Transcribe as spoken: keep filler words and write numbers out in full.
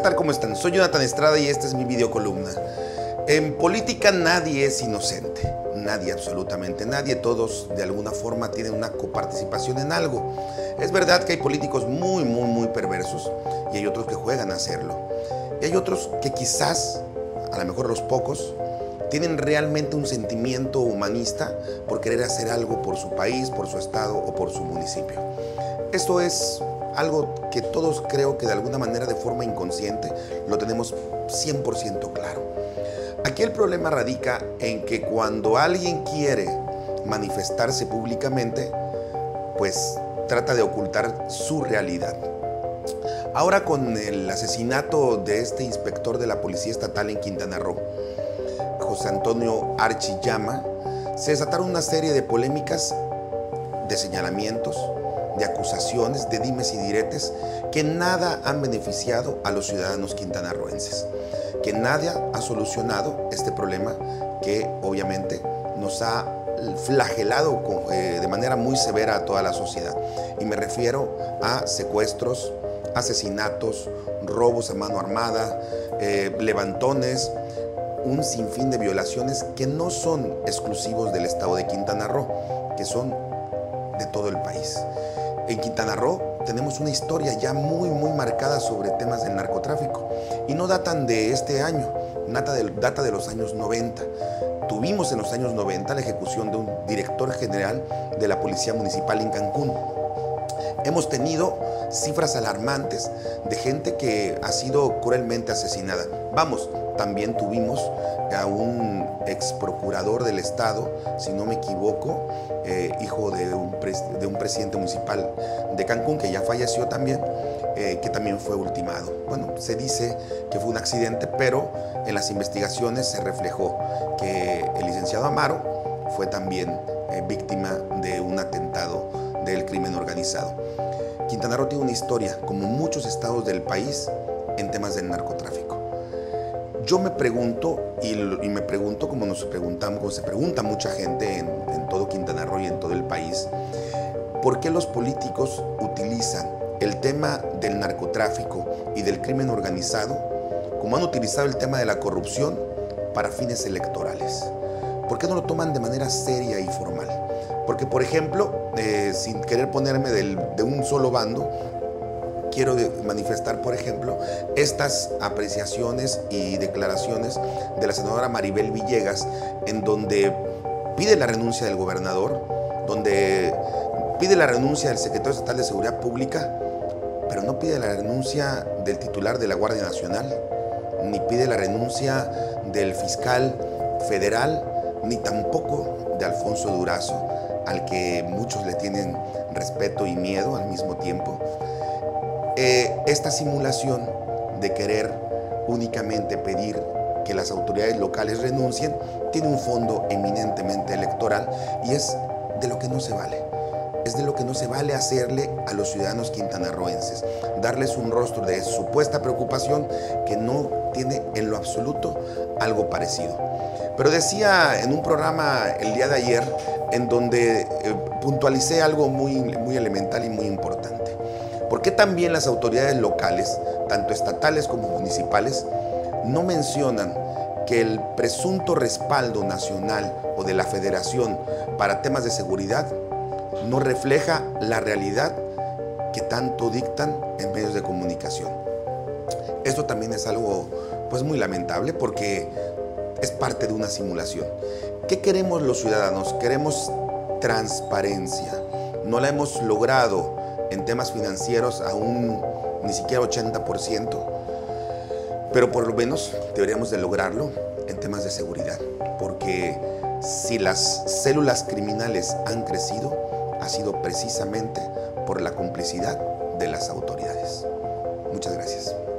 tal? ¿Cómo están? Soy Jonathan Estrada y esta es mi videocolumna. En política nadie es inocente, nadie, absolutamente nadie. Todos de alguna forma tienen una coparticipación en algo. Es verdad que hay políticos muy, muy, muy perversos y hay otros que juegan a hacerlo. Y hay otros que quizás, a lo mejor los pocos, tienen realmente un sentimiento humanista por querer hacer algo por su país, por su estado o por su municipio. Esto es algo que todos, creo que de alguna manera, de forma inconsciente, lo tenemos cien por ciento claro. Aquí el problema radica en que cuando alguien quiere manifestarse públicamente, pues trata de ocultar su realidad. Ahora, con el asesinato de este inspector de la Policía Estatal en Quintana Roo, José Antonio Archi Llama, se desataron una serie de polémicas, de señalamientos, de acusaciones, de dimes y diretes que nada han beneficiado a los ciudadanos quintanarroenses, que nada ha solucionado este problema que obviamente nos ha flagelado eh, de manera muy severa a toda la sociedad. Y me refiero a secuestros, asesinatos, robos a mano armada, eh, levantones, un sinfín de violaciones que no son exclusivos del estado de Quintana Roo, que son de todo el país. En Quintana Roo tenemos una historia ya muy, muy marcada sobre temas del narcotráfico y no datan de este año, data de, data de los años noventa. Tuvimos en los años noventa la ejecución de un director general de la Policía Municipal en Cancún. Hemos tenido cifras alarmantes de gente que ha sido cruelmente asesinada. Vamos, también tuvimos a un ex procurador del estado, si no me equivoco, eh, hijo de un, de un presidente municipal de Cancún, que ya falleció también, eh, que también fue ultimado. Bueno, se dice que fue un accidente, pero en las investigaciones se reflejó que el licenciado Amaro fue también eh, víctima de un atentado del crimen organizado. Quintana Roo tiene una historia, como muchos estados del país, en temas del narcotráfico. Yo me pregunto, y, y me pregunto como nos preguntamos, como se pregunta mucha gente en, en todo Quintana Roo y en todo el país, ¿por qué los políticos utilizan el tema del narcotráfico y del crimen organizado como han utilizado el tema de la corrupción para fines electorales? ¿Por qué no lo toman de manera seria y formal? Porque, por ejemplo, eh, sin querer ponerme del, de un solo bando, quiero manifestar, por ejemplo, estas apreciaciones y declaraciones de la senadora Maribel Villegas, en donde pide la renuncia del gobernador, donde pide la renuncia del secretario estatal de Seguridad Pública, pero no pide la renuncia del titular de la Guardia Nacional, ni pide la renuncia del fiscal federal, ni tampoco de Alfonso Durazo, al que muchos le tienen respeto y miedo al mismo tiempo. Eh, esta simulación de querer únicamente pedir que las autoridades locales renuncien tiene un fondo eminentemente electoral y es de lo que no se vale. Es de lo que no se vale hacerle a los ciudadanos quintanarroenses, darles un rostro de supuesta preocupación que no tiene en lo absoluto algo parecido. Pero decía en un programa el día de ayer, en donde eh, puntualicé algo muy, muy elemental y muy importante. ¿Por qué también las autoridades locales, tanto estatales como municipales, no mencionan que el presunto respaldo nacional o de la federación para temas de seguridad no refleja la realidad que tanto dictan en medios de comunicación? Esto también es algo pues muy lamentable porque es parte de una simulación. ¿Qué queremos los ciudadanos? Queremos transparencia. No la hemos logrado en temas financieros aún ni siquiera ochenta por ciento, pero por lo menos deberíamos de lograrlo en temas de seguridad, porque si las células criminales han crecido, ha sido precisamente por la complicidad de las autoridades. Muchas gracias.